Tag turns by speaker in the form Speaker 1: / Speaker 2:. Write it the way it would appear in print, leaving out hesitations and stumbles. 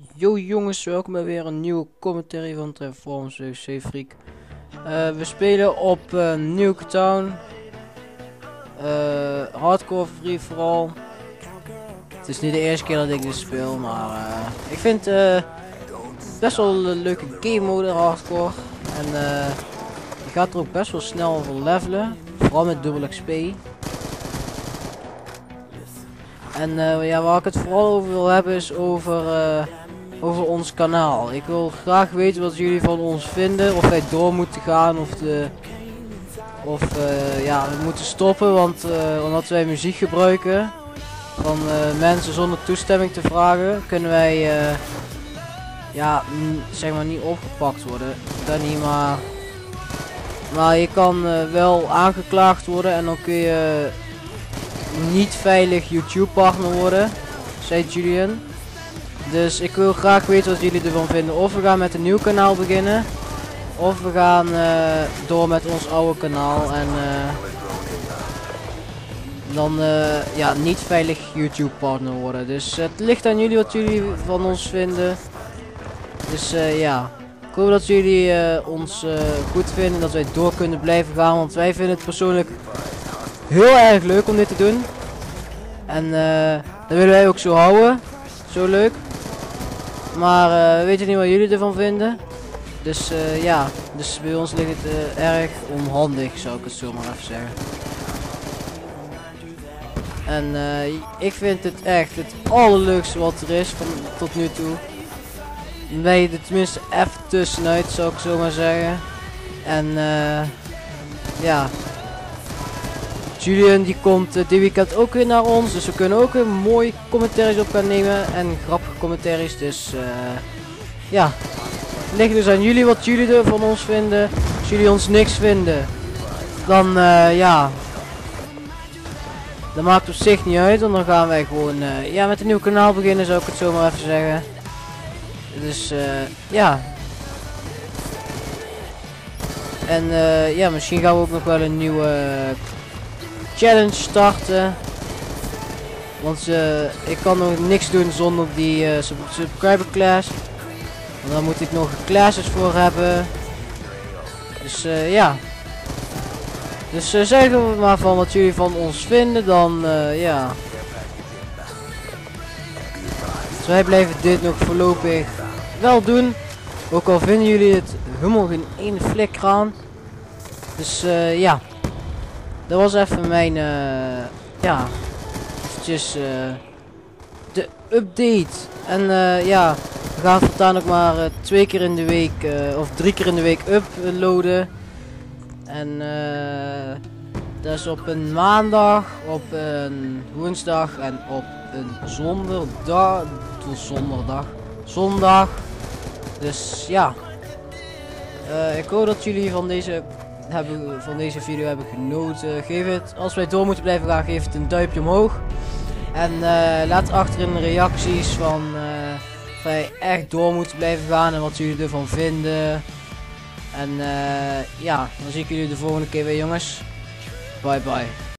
Speaker 1: Yo jongens, welkom bij weer een nieuwe commentary van Transformers WC Freak. We spelen op Nuketown. Hardcore free for all. Het is niet de eerste keer dat ik dit speel, maar ik vind best wel een leuke game mode hardcore. En je gaat er ook best wel snel voor levelen, vooral met dubbel XP. En ja, waar ik het vooral over wil hebben is over ons kanaal. Ik wil graag weten wat jullie van ons vinden. Of wij door moeten gaan of ja, we moeten stoppen. Want omdat wij muziek gebruiken van mensen zonder toestemming te vragen, kunnen wij ja, zeg maar niet opgepakt worden. Dat niet, maar je kan wel aangeklaagd worden en dan kun je niet veilig YouTube partner worden, zei Julian. Dus ik wil graag weten wat jullie ervan vinden. Of we gaan met een nieuw kanaal beginnen, of we gaan door met ons oude kanaal en dan ja, niet veilig YouTube partner worden. Dus het ligt aan jullie wat jullie van ons vinden. Dus ja, ik hoop dat jullie ons goed vinden, dat wij door kunnen blijven gaan, want wij vinden het persoonlijk heel erg leuk om dit te doen. En dat willen wij ook zo houden. Zo leuk. Maar weet je niet wat jullie ervan vinden? Dus ja, dus bij ons ligt het erg onhandig, zou ik het zo maar even zeggen. En ik vind het echt het allerleukste wat er is van tot nu toe. Ben je er tenminste even tussenuit, zou ik zo maar zeggen. En ja, Julian die komt dit weekend ook weer naar ons, dus we kunnen ook een mooi commentaries op gaan nemen en grappige commentaries. Dus ja, het ligt dus aan jullie wat jullie er van ons vinden. Als jullie ons niks vinden, dan ja, dat maakt op zich niet uit, want dan gaan wij gewoon ja, met een nieuw kanaal beginnen, zou ik het zo maar even zeggen. Dus ja. En ja, misschien gaan we ook nog wel een nieuwe challenge starten. Want ik kan nog niks doen zonder die subscriber class. Want daar moet ik nog classes voor hebben. Dus ja. Dus zeggen we maar van wat jullie van ons vinden, dan ja. Dus wij blijven dit nog voorlopig wel doen. Ook al vinden jullie het helemaal geen ene flikker aan. Dus ja. Dat was even mijn ja, eventjes de update. En ja, we gaan voortaan ook maar 2 keer in de week of 3 keer in de week uploaden. En dat is op een maandag, op een woensdag en op een zondag. Dus ja, ik hoop dat jullie van deze video hebben genoten. Geef het, als wij door moeten blijven gaan, geef het een duimpje omhoog. En laat achter in de reacties van of wij echt door moeten blijven gaan en wat jullie ervan vinden. En ja, dan zie ik jullie de volgende keer weer, jongens. Bye bye.